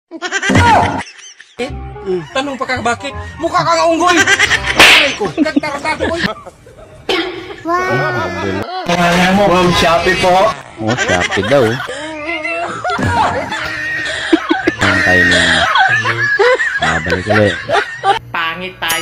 Tanong pa ka bakit? Mukha kang unggoy! Aray ko, nagtaratado ko. Wow, Shopee po. Oh, Shopee daw. Ang tayo na. Balik ulit. Pangit tayo.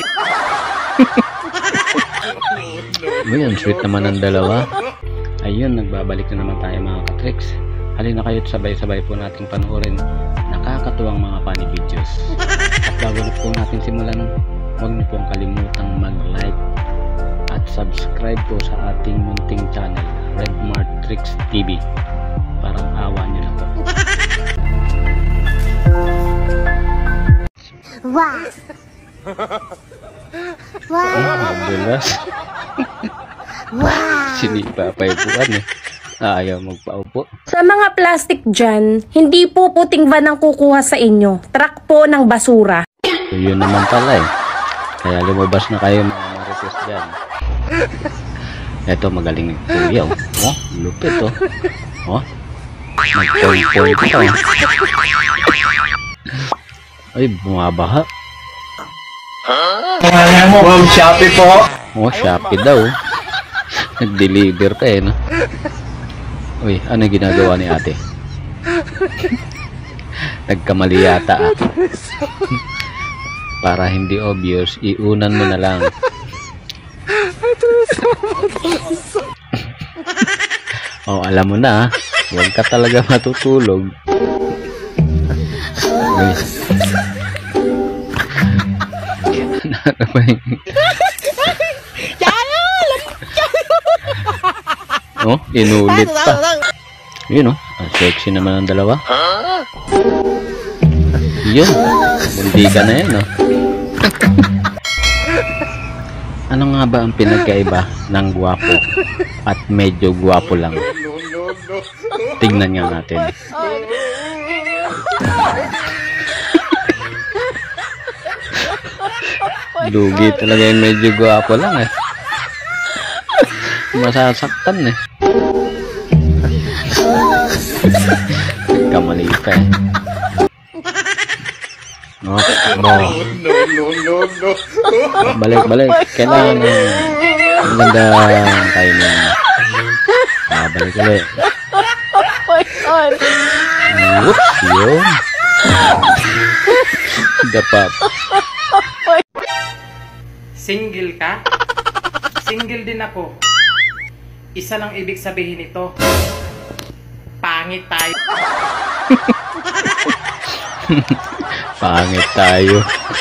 Ayun, sweet naman ang dalawa. Ayun, nagbabalik na naman tayo mga ka-tricks. Halina kayo't sabay-sabay po nating panoorin nakakatuwang mga funny videos. At bago na po natin simulan, huwag niyo pong kalimutang mag-like at subscribe po sa ating munting channel, Redmart Tricks TV. Parang awa niyo na po. Wow! Wow! Madulas. Wow! Sinipa pa yung buwan eh. Ayaw magpaupo. Sa mga plastic dyan, hindi po puting van ang kukuha sa inyo. Truck po ng basura. So, yun naman pala eh. Kaya lumabas na kayo mga marites dyan. Eto, magaling yung kuya oh. Oh, lupit oh. Oh, nag-point-point ito oh. Ay, bumabaha. Wow, Shopee po. Oh, Shopee daw. Nag-deliver pa eh no. Uy, ano ginagawa ni ate? Nagkamali yata ah. Para hindi obvious, iunan mo na lang. Oh, alam mo na, huwag ka talaga matutulog. Uy. Ano ba yung... Oh, inulit pa. Yun oh, ang sexy naman ang dalawa. Yun, mundi ka na yan oh. Ano nga ba ang pinagkaiba ng gwapo at medyo gwapo lang? Tingnan nga natin. Lugi talaga yung medyo gwapo lang eh. Masasaktan eh. Kamali pa eh. Oh, balik. Kailangan magandang timing. Balik ulit. Whoops, yun. Dapap. Single ka? Single din ako. Isa lang ibig sabihin nito. Pangit tayo. Pangit tayo.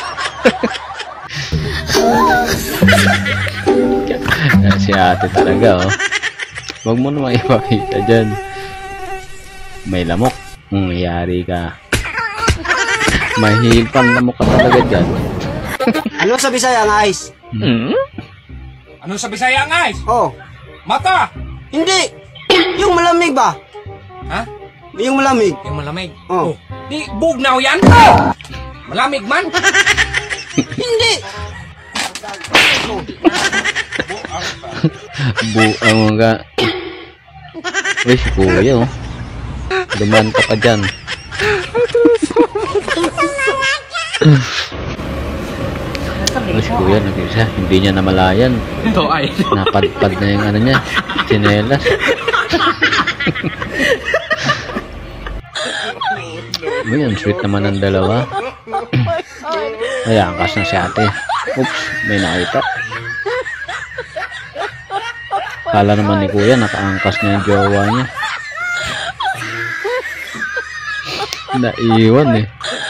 Si ate talaga oh. Huwag mo naman ipakita dyan. May lamok. Yari ka. Mahilpang lamok ka talaga dyan. Ano sa Bisaya ang ice? Ano sa Bisaya ang ice? Oh, Mata! hindi. Yung malamig ba? Ha? Yung malamig. Yung malamig? Oh. Di bugnaw yan? Malamig man? Hindi. Buang mo ka. Uy, si kuya oh. Duman ka pa dyan. Uy, si kuya nag-isa. Hindi niya namalayan. Ito ay. Napadpad na yung ano niya. Sinelas. Uy, ang sweet naman ang dalawa. Ay, angkas na si ate. Oops, may nakita. Kala naman ni kuya nakaangkas na yung jowa niya. Naiwan eh.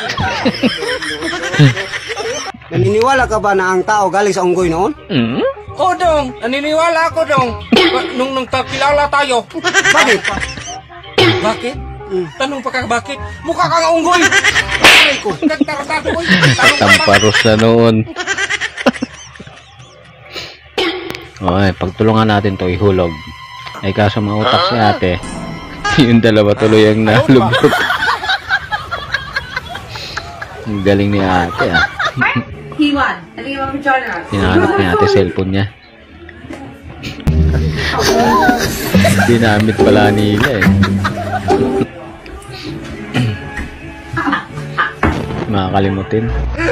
Naniniwala ka ba na ang tao galing sa unggoy noon? Oo dong, naniniwala ako dong. Nung kakilala tayo. Bakit? Bakit? Tanong pa ka bakit? Mukha kang unggoy! Aray ko, nagtaratado ko. Tamparos na noon. Okay, pagtulungan natin to ihulog. Ay kaso mautak si ate. Yung dalawa tuloy ang nalubog. Ang galing ni ate ah. Hiwan, ano yung mga journal? Hinahanap ni ate cellphone niya. Dinamit pala nila eh. makakalimutin.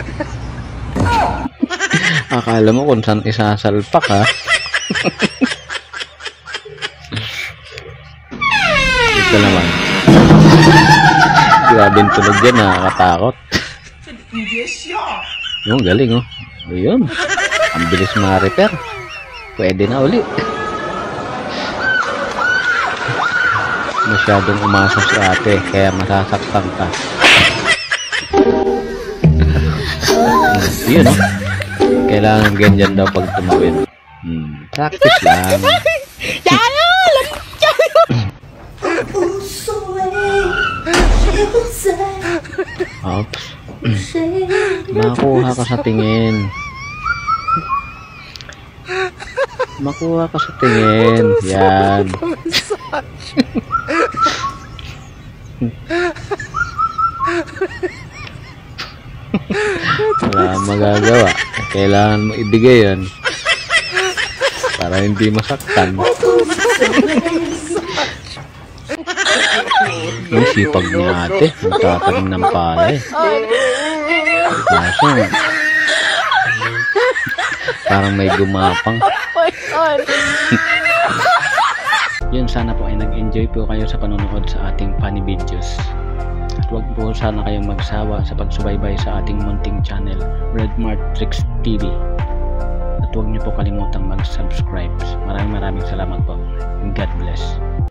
Akala mo kung saan isasalpak ha. Ito naman. Grabe yung tunog dyan, nakakatakot. Yung galing oh. Ayun. Ang bilis ma-repair. Pwede na uli. Masyadong umasa si ate, kaya masasaktan ka. Yun oh. Kailangan ganyan daw pag tumawid. Practice lang. Oops. Makuha ka sa tingin. Makuha ka sa tingin. Yan. Wala magagawa. Kailangan mo ibigay yan para hindi masaktan. Ang sipag ni ate, nagtatanim ng palay. Kaso, parang may gumapang. Yun, sana po ay nag-enjoy po kayo sa panonood sa ating funny videos. At huwag po sana kayong magsawa sa pagsubaybay sa ating munting channel, Redmart Tricks TV. At huwag niyo po kalimutang mag-subscribe. Maraming salamat po. God bless.